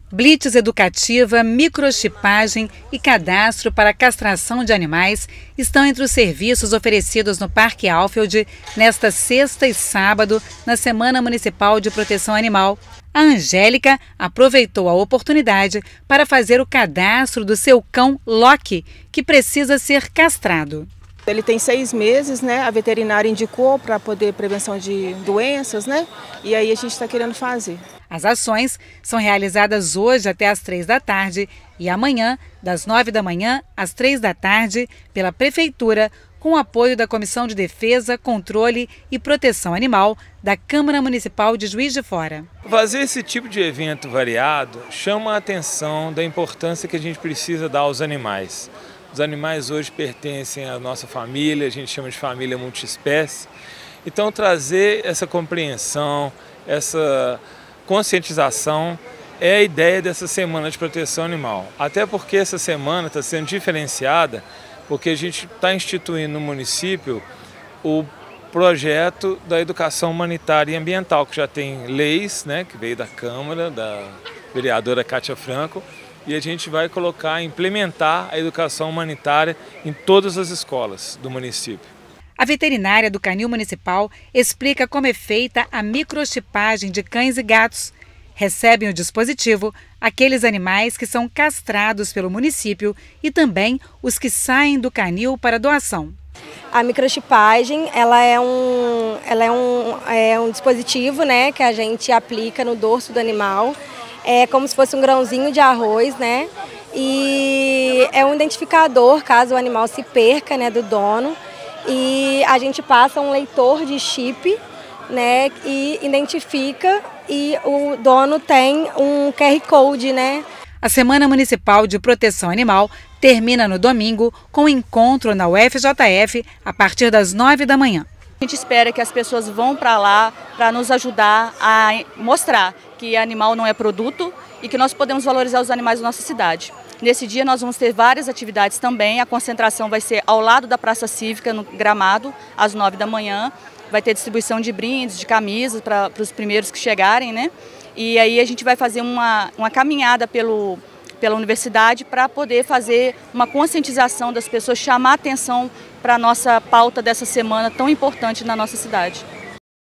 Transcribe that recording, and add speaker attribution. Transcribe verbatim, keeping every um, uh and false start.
Speaker 1: Blitz educativa, microchipagem e cadastro para castração de animais estão entre os serviços oferecidos no Parque Alfield nesta sexta e sábado, na Semana Municipal de Proteção Animal. A Angélica aproveitou a oportunidade para fazer o cadastro do seu cão Loki, que precisa ser castrado.
Speaker 2: Ele tem seis meses, né? A veterinária indicou para poder prevenção de doenças, né? E aí a gente está querendo fazer.
Speaker 1: As ações são realizadas hoje até às três da tarde e amanhã, das nove da manhã às três da tarde, pela Prefeitura, com o apoio da Comissão de Defesa, Controle e Proteção Animal da Câmara Municipal de Juiz de Fora.
Speaker 3: Fazer esse tipo de evento variado chama a atenção da importância que a gente precisa dar aos animais. Os animais hoje pertencem à nossa família, a gente chama de família multiespécie. Então trazer essa compreensão, essa conscientização é a ideia dessa Semana de Proteção Animal. Até porque essa semana está sendo diferenciada, porque a gente está instituindo no município o projeto da educação humanitária e ambiental, que já tem leis, né, que veio da Câmara, da vereadora Cátia Franco, e a gente vai colocar, implementar a educação humanitária em todas as escolas do município.
Speaker 1: A veterinária do Canil Municipal explica como é feita a microchipagem de cães e gatos. Recebem o dispositivo aqueles animais que são castrados pelo município e também os que saem do canil para doação.
Speaker 4: A microchipagem, ela é um, ela é um, é um dispositivo, né, que a gente aplica no dorso do animal. É como se fosse um grãozinho de arroz, né? E é um identificador caso o animal se perca, né, do dono. E a gente passa um leitor de chip, né, e identifica, e o dono tem um Q R Code, né?
Speaker 1: A Semana Municipal de Proteção Animal termina no domingo com encontro na U F J F a partir das nove da manhã.
Speaker 5: A gente espera que as pessoas vão para lá para nos ajudar a mostrar que animal não é produto e que nós podemos valorizar os animais da nossa cidade. Nesse dia nós vamos ter várias atividades também, a concentração vai ser ao lado da Praça Cívica, no Gramado, às nove da manhã. Vai ter distribuição de brindes, de camisas para os primeiros que chegarem, né? E aí a gente vai fazer uma, uma caminhada pelo, pela universidade para poder fazer uma conscientização das pessoas, chamar a atenção para a nossa pauta dessa semana tão importante na nossa cidade.